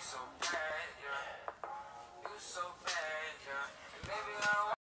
so bad, yeah. You so bad, yeah. And maybe I don't